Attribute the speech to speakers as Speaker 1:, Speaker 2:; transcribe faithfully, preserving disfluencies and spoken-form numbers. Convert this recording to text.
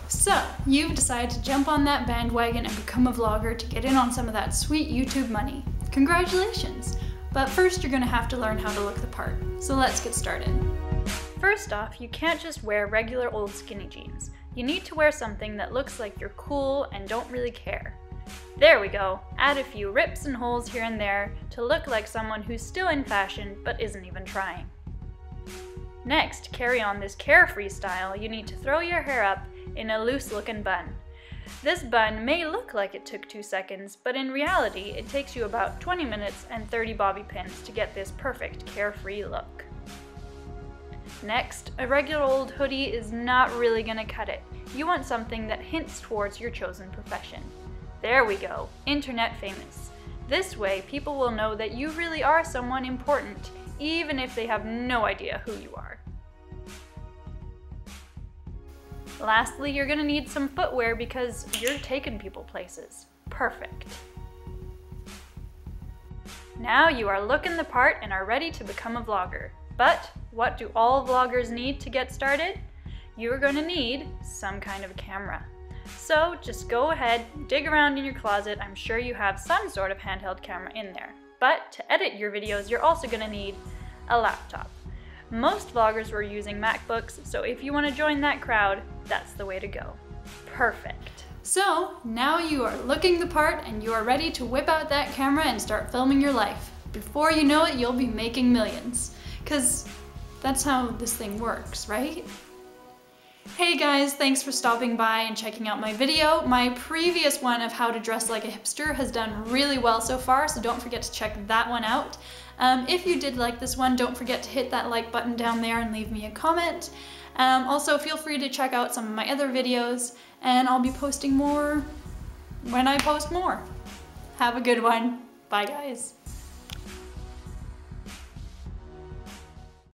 Speaker 1: So, you've decided to jump on that bandwagon and become a vlogger to get in on some of that sweet YouTube money. Congratulations! But first you're gonna have to learn how to look the part. So let's get started. First off, you can't just wear regular old skinny jeans. You need to wear something that looks like you're cool and don't really care. There we go. Add a few rips and holes here and there to look like someone who's still in fashion but isn't even trying. Next, to carry on this carefree style, you need to throw your hair up in a loose looking bun. This bun may look like it took two seconds, but in reality it takes you about twenty minutes and thirty bobby pins to get this perfect carefree look. Next, a regular old hoodie is not really gonna cut it. You want something that hints towards your chosen profession. There we go, internet famous. This way people will know that you really are someone important, even if they have no idea who you are. Lastly, you're gonna need some footwear because you're taking people places. Perfect. Now you are looking the part and are ready to become a vlogger. But what do all vloggers need to get started? You're gonna need some kind of camera. So just go ahead, dig around in your closet. I'm sure you have some sort of handheld camera in there. But to edit your videos, you're also gonna need a laptop. Most vloggers were using MacBooks, so if you want to join that crowd, that's the way to go. Perfect. So now you are looking the part and you are ready to whip out that camera and start filming your life. Before you know it, you'll be making millions. Cause that's how this thing works, right? Hey guys, thanks for stopping by and checking out my video. My previous one of how to dress like a hipster has done really well so far, so don't forget to check that one out. Um, if you did like this one, don't forget to hit that like button down there and leave me a comment. Um, also, feel free to check out some of my other videos, and I'll be posting more when I post more. Have a good one. Bye guys.